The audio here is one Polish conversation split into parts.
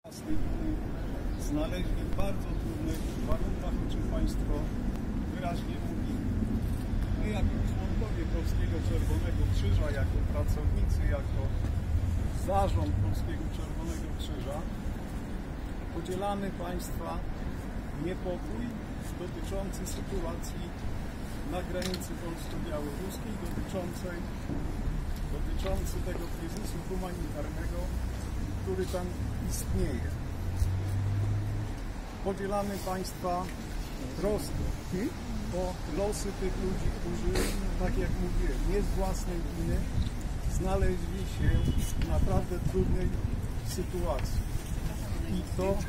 Znaleźli w bardzo trudnych warunkach, o czym Państwo wyraźnie mówili. My jako członkowie Polskiego Czerwonego Krzyża, jako pracownicy, jako zarząd Polskiego Czerwonego Krzyża podzielamy Państwa niepokój dotyczący sytuacji na granicy polsko-białoruskiej, dotyczący tego kryzysu humanitarnego, który tam istnieje. Podzielamy Państwa troskę o losy tych ludzi, którzy, tak jak mówiłem, nie z własnej winy znaleźli się w naprawdę trudnej sytuacji. I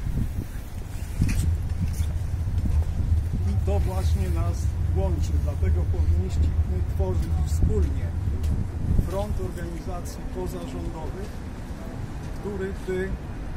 to właśnie nas łączy, dlatego powinniśmy tworzyć wspólnie front organizacji pozarządowych, który by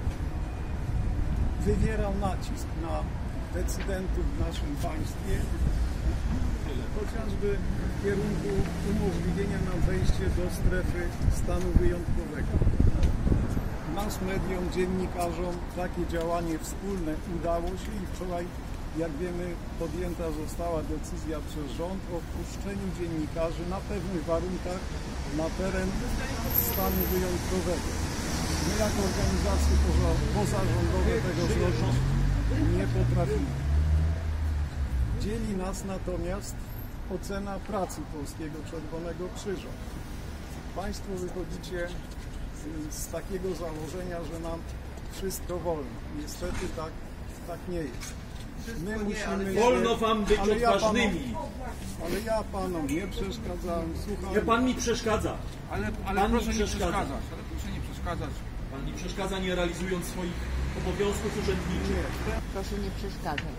wywierał nacisk na decydentów w naszym państwie, chociażby w kierunku umożliwienia nam wejścia do strefy stanu wyjątkowego. Mass mediom, dziennikarzom takie działanie wspólne udało się i wczoraj, jak wiemy, podjęta została decyzja przez rząd o wpuszczeniu dziennikarzy na pewnych warunkach na teren stanu wyjątkowego. My jako organizacje pozarządowe tego zrobić nie potrafimy. Dzieli nas natomiast ocena pracy Polskiego Czerwonego Krzyża. Państwo wychodzicie z takiego założenia, że nam wszystko wolno. Niestety tak nie jest. My musimy... Wolno wam być odważnymi. Ale ja panom nie przeszkadzałem. Słuchaj. Nie, pan mi przeszkadza. Ale pan proszę mi nie przeszkadza. przeszkadzać. Ale proszę nie przeszkadzać. Pan mi przeszkadza, nie realizując swoich obowiązków urzędniczych. Nie. Proszę nie przeszkadzać.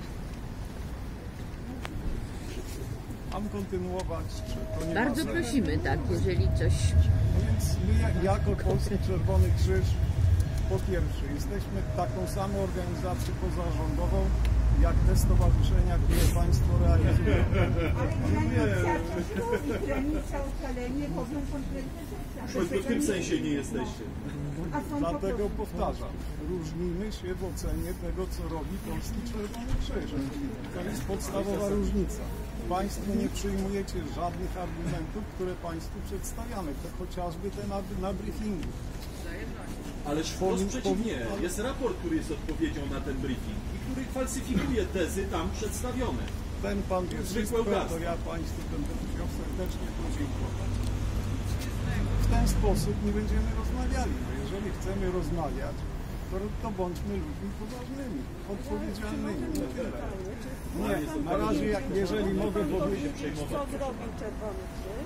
Mam kontynuować, czy to nie Bardzo ma sensu? prosimy, tak, jeżeli coś... Więc my jako Polski Czerwony Krzyż, po pierwsze, jesteśmy taką samą organizacją pozarządową, jak te stowarzyszenia, które Państwo realizują. Ale inicjatywy i granica, ustalenie robią konkretne rzeczy. W tym sensie nie jesteście. Dlatego powtarzam, różnimy się w ocenie tego, co robi Polski Czerwony Krzyż. To jest podstawowa różnica. Państwo nie przyjmujecie żadnych argumentów, które Państwu przedstawiamy. To chociażby te na briefingu. Ależ wprost przeciwnie. Jest raport, który jest odpowiedzią na ten briefing i który falsyfikuje tezy tam przedstawione. Ten pan wie wszystko, to ja Państwu będę chciał serdecznie podziękować. W ten sposób nie będziemy rozmawiali. No jeżeli chcemy rozmawiać, to bądźmy ludźmi poważnymi, odpowiedzialnymi. Nie tyle. Nie, na razie, jeżeli mogę powiedzieć, Co zrobił Czerwony Krzyż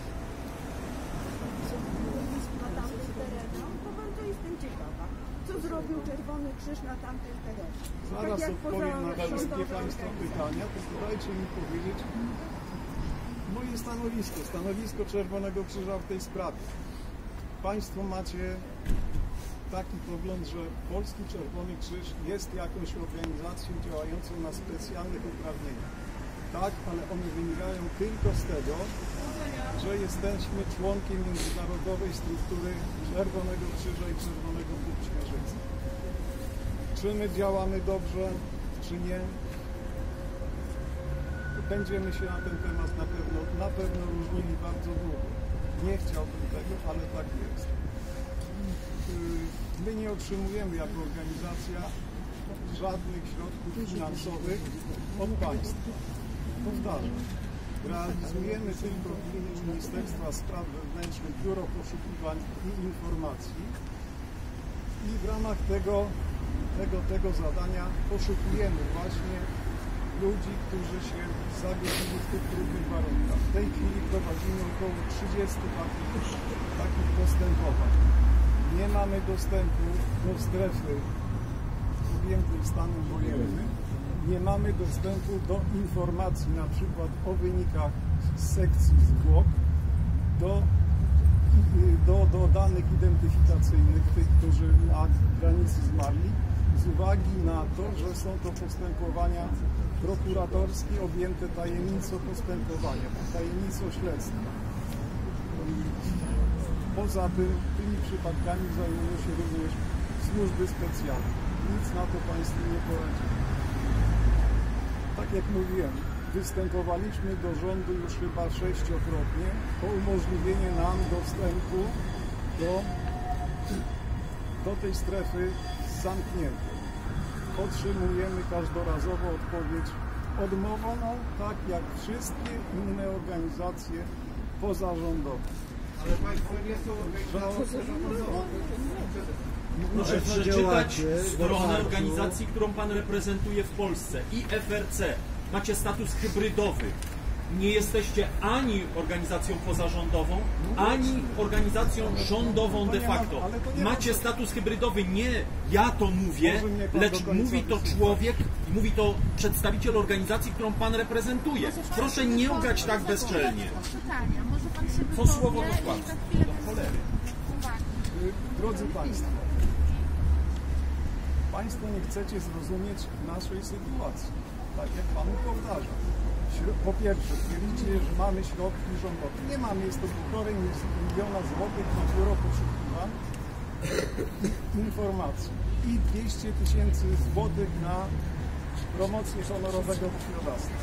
na tamtym terenie? To bardzo jestem ciekawa. Co zrobił Czerwony Krzyż na tamtym terenie? zaraz odpowiem na wszystkie Państwa pytania, tylko dajcie mi powiedzieć moje stanowisko Czerwonego Krzyża w tej sprawie. Państwo macie taki pogląd, że Polski Czerwony Krzyż jest jakąś organizacją działającą na specjalnych uprawnieniach. Tak, ale one wynikają tylko z tego, że jesteśmy członkiem międzynarodowej struktury Czerwonego Krzyża i Czerwonego Półksiężyca. Czy my działamy dobrze, czy nie? Będziemy się na ten temat na pewno różnili bardzo długo. Nie chciałbym tego, ale tak jest. My nie otrzymujemy jako organizacja żadnych środków finansowych od państwa. Powtarzam, realizujemy tylko w imieniu Ministerstwa Spraw Wewnętrznych Biuro Poszukiwań i Informacji i w ramach tego zadania poszukujemy właśnie ludzi, którzy się zagubili w tych trudnych warunkach. W tej chwili prowadzimy około 30 takich postępowań. Nie mamy dostępu do strefy objętej stanem wojennym. Nie mamy dostępu do informacji, na przykład o wynikach z sekcji zwłok, do danych identyfikacyjnych tych, którzy na granicy zmarli, z uwagi na to, że są to postępowania prokuratorskie objęte tajemnicą postępowania, tajemnicą śledztwa. Poza tym, tymi przypadkami zajmują się również służby specjalne. Nic na to Państwu nie poradzi. Tak jak mówiłem, występowaliśmy do rządu już chyba 6-krotnie o umożliwienie nam dostępu do tej strefy zamkniętej. Otrzymujemy każdorazowo odpowiedź odmowioną, tak jak wszystkie inne organizacje pozarządowe. Ale Państwo nie są organizacją. Proszę przeczytać stronę organizacji, którą Pan reprezentuje w Polsce, IFRC. Macie status hybrydowy. Nie jesteście ani organizacją pozarządową, ani organizacją rządową de facto. Macie status hybrydowy. Nie ja to mówię, lecz mówi to człowiek, mówi to przedstawiciel organizacji, którą Pan reprezentuje. Proszę nie ograć tak bezczelnie. Co słowo to kłamstwo. Drodzy Państwo, Państwo nie chcecie zrozumieć naszej sytuacji, tak jak Panu powtarzam. Po pierwsze, twierdzicie, że mamy środki rządowe. Nie mamy, jest to 1,5 miliona złotych na biuro poszukiwań informacji i 200 000 złotych na promocję honorowego krwiodawstwa.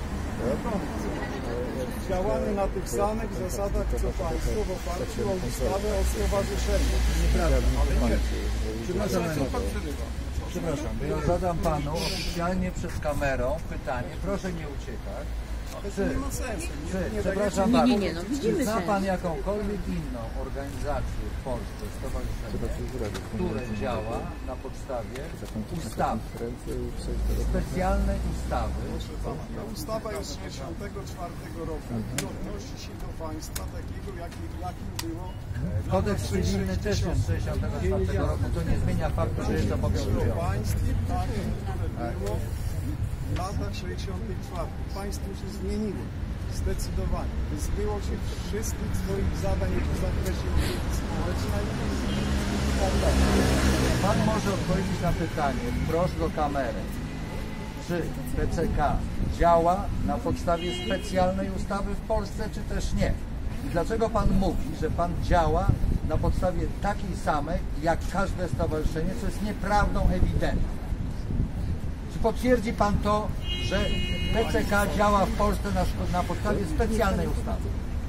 Działamy na tych samych zasadach, co Państwo w oparciu o ustawę o stowarzyszeniu. Ale nie. Przepraszam, bo ja zadam Panu oficjalnie przed kamerą pytanie, proszę nie uciekać. Ale to nie ma sensu. Przepraszam Nie, bardzo, nie, no widzimy czy zna sens. Pan jakąkolwiek inną organizację w Polsce, stowarzyszenie, które działa na podstawie ustawy, specjalnej ustawy? Ta ustawa jest z 1964 roku i odnosi się do państwa takiego, jakim było. Kodeks cywilny też jest z 1964 roku, to nie zmienia faktu, że jest Do obowiązujący. państwie takim, które było w latach 64. Państwo się zmieniło. Zdecydowanie. Wyzbyło się wszystkich swoich zadań w zakresie opieki społecznej i tak dalej. Pan może odpowiedzieć na pytanie wprost do kamery. Czy PCK działa na podstawie specjalnej ustawy w Polsce, czy też nie? I dlaczego Pan mówi, że Pan działa na podstawie takiej samej, jak każde stowarzyszenie, co jest nieprawdą ewidentną? Czy potwierdzi Pan to, że PCK działa w Polsce na podstawie specjalnej ustawy?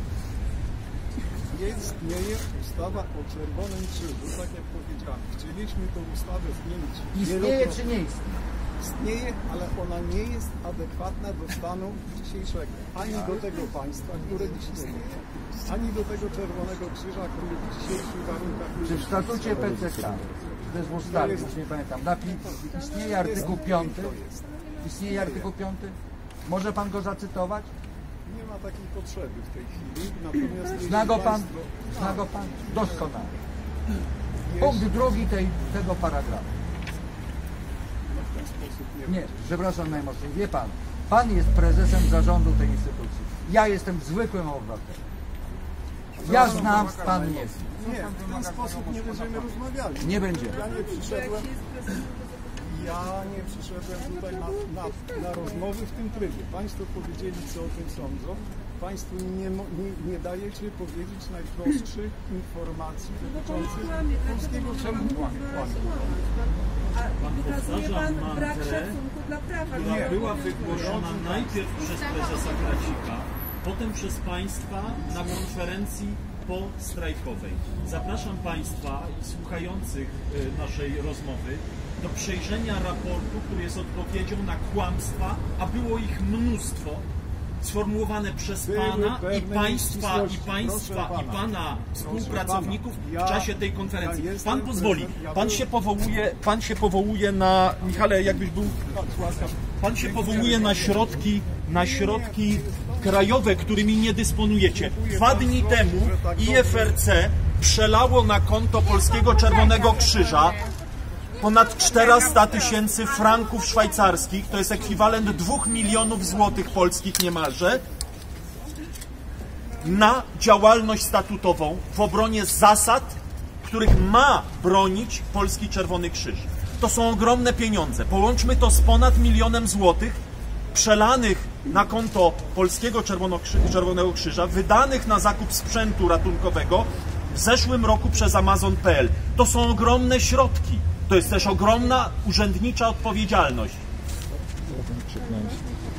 Istnieje ustawa o Czerwonym Krzyżu, tak jak powiedziałem. Chcieliśmy tę ustawę zmienić. Istnieje czy nie istnieje? Istnieje, ale ona nie jest adekwatna do stanu dzisiejszego. Ani do tego państwa, które dziś istnieje, ani do tego Czerwonego Krzyża, który w dzisiejszych warunkach Czy w statucie PCK, to jest w ustawie, już nie pamiętam, istnieje artykuł 5? Istnieje artykuł 5? Może Pan go zacytować? Nie ma takiej potrzeby w tej chwili. Natomiast Zna go Pan? państwo, Zna go Pan? Doskonale. Punkt drugi tego paragrafu. w ten sposób nie Nie, przepraszam najmocniej. Wie Pan, Pan jest prezesem zarządu tej instytucji. Ja jestem zwykłym obywatelem. Ja znam, Pan nie zna. Nie, w ten sposób nie będziemy rozmawiali. Nie będziemy. Ja nie przyszedłem tutaj na rozmowy w tym trybie. Państwo powiedzieli, co o tym sądzą. Państwo nie dajecie powiedzieć najprostszych informacji dotyczących polskiego czerwnego. Wykazuje Pan brak mantrę, szacunku dla prawa. która była wygłoszona najpierw przez prezesa Kracika, potem przez Państwa na konferencji postrajkowej. Zapraszam Państwa słuchających naszej rozmowy do przejrzenia raportu, który jest odpowiedzią na kłamstwa, a było ich mnóstwo, sformułowane przez Pana i Pana współpracowników w czasie tej konferencji. Pan pozwoli, Pan się powołuje na, Michale, jakbyś był, Pan się powołuje na środki krajowe, którymi nie dysponujecie. 2 dni temu IFRC przelało na konto Polskiego Czerwonego Krzyża ponad 400 000 franków szwajcarskich, to jest ekwiwalent 2 milionów złotych polskich niemalże, na działalność statutową w obronie zasad, których ma bronić Polski Czerwony Krzyż. To są ogromne pieniądze. Połączmy to z ponad 1 milionem złotych przelanych na konto Polskiego Czerwonego Krzyża, wydanych na zakup sprzętu ratunkowego w zeszłym roku przez Amazon.pl. To są ogromne środki. To jest też ogromna urzędnicza odpowiedzialność.